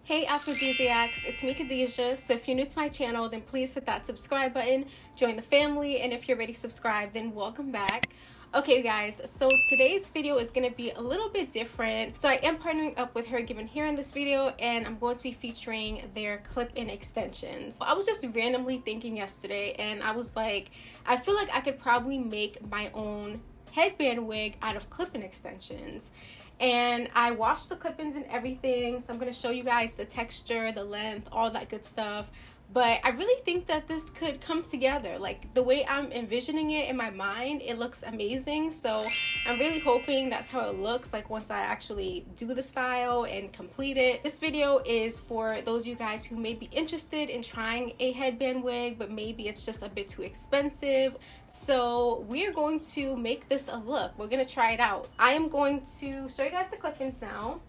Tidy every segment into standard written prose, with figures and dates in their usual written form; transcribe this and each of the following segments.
Hey Aphrodisiacs, it's me Khadijah. So if you're new to my channel, then please hit that subscribe button, join the family, and if you're already subscribed, then welcome back. Okay you guys, so today's video is going to be a little bit different. So I am partnering up with Her Given Hair in this video, and I'm going to be featuring their clip-in extensions. I was just randomly thinking yesterday, and I was like, I feel like I could probably make my own headband wig out of clip-in extensions. And I washed the clip-ins and everything, so I'm going to show you guys the texture, the length, all that good stuff. But I really think that this could come together. Like, the way I'm envisioning it in my mind, it looks amazing. So I'm really hoping that's how it looks like once I actually do the style and complete it. This video is for those of you guys who may be interested in trying a headband wig, but maybe it's just a bit too expensive. So we're going to make this a look. We're going to try it out. I am going to show you guys the clip-ins now.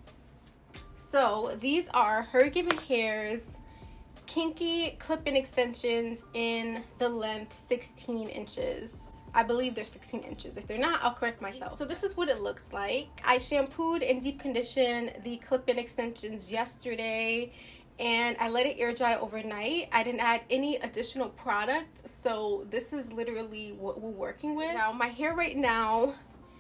So these are Her Given Hair's kinky clip-in extensions in the length 16 inches. I believe they're 16 inches. If they're not, I'll correct myself. So this is what it looks like. I shampooed and deep conditioned the clip-in extensions yesterday, and I let it air dry overnight. I didn't add any additional product, so this is literally what we're working with. Now my hair right now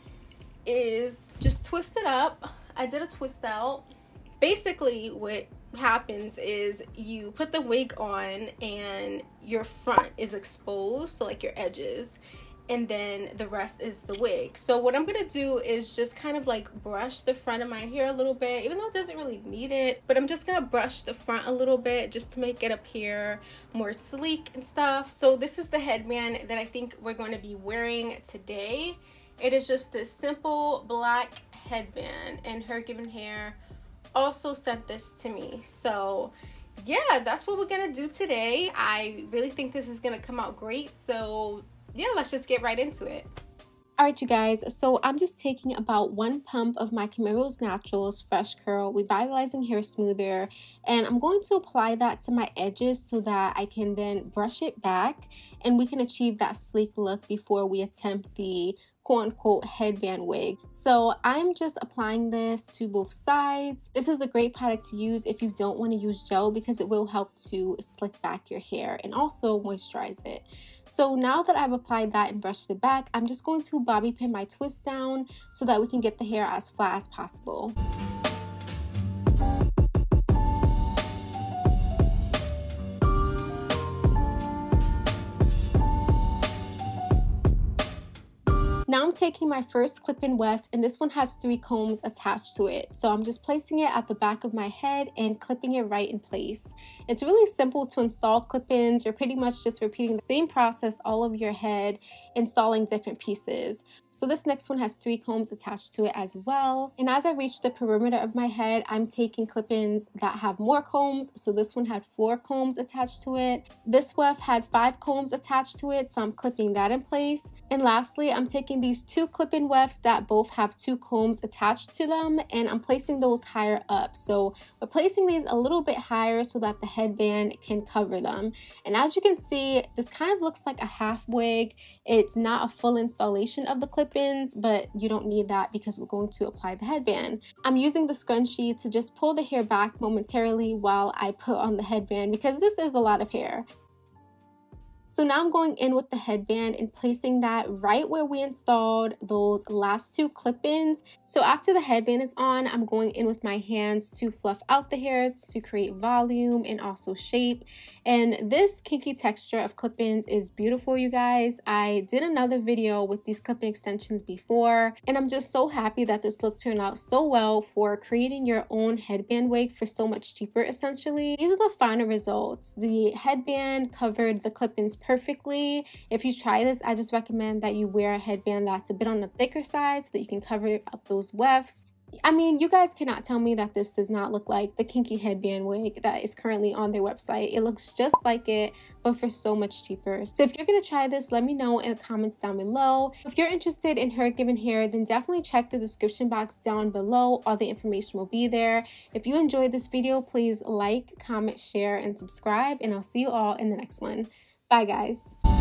is just twisted up. I did a twist out. Basically what happens is you put the wig on and your front is exposed, so like your edges, and then the rest is the wig. So what I'm gonna do is just kind of like brush the front of my hair a little bit, even though it doesn't really need it, but I'm just gonna brush the front a little bit just to make it appear more sleek and stuff. So this is the headband that I think we're going to be wearing today. It is just this simple black headband, and Her Given Hair also sent this to me. So yeah, that's what we're gonna do today. I really think this is gonna come out great. So yeah, let's just get right into it. Alright you guys, so I'm just taking about 1 pump of my Camaros Naturals Fresh Curl Revitalizing Hair Smoother, and I'm going to apply that to my edges so that I can then brush it back and we can achieve that sleek look before we attempt the quote-unquote headband wig. So I'm just applying this to both sides. This is a great product to use if you don't want to use gel, because it will help to slick back your hair and also moisturize it. So now that I've applied that and brushed it back, I'm just going to bobby pin my twist down so that we can get the hair as flat as possible. Now I'm taking my first clip-in weft, and this one has 3 combs attached to it. So I'm just placing it at the back of my head and clipping it right in place. It's really simple to install clip-ins. You're pretty much just repeating the same process all over your head, installing different pieces. So this next one has 3 combs attached to it as well. And as I reach the perimeter of my head, I'm taking clip-ins that have more combs. So this one had 4 combs attached to it. This weft had 5 combs attached to it, so I'm clipping that in place. And lastly, I'm taking these 2 clip-in wefts that both have 2 combs attached to them, and I'm placing those higher up. So we're placing these a little bit higher so that the headband can cover them. And as you can see, this kind of looks like a half wig. It's not a full installation of the clip-ins, but you don't need that because we're going to apply the headband. I'm using the scrunchie to just pull the hair back momentarily while I put on the headband, because this is a lot of hair. So now I'm going in with the headband and placing that right where we installed those last 2 clip-ins. So after the headband is on, I'm going in with my hands to fluff out the hair to create volume and also shape. And this kinky texture of clip-ins is beautiful, you guys. I did another video with these clip-in extensions before, and I'm just so happy that this look turned out so well for creating your own headband wig for so much cheaper, essentially. These are the final results. The headband covered the clip-ins perfectly. If you try this, I just recommend that you wear a headband that's a bit on the thicker side so that you can cover up those wefts. I mean, you guys cannot tell me that this does not look like the kinky headband wig that is currently on their website. It looks just like it, but for so much cheaper. So if you're gonna try this, let me know in the comments down below. If you're interested in Her Given Hair, then definitely check the description box down below. All the information will be there. If you enjoyed this video, please like, comment, share, and subscribe, and I'll see you all in the next one. Bye guys.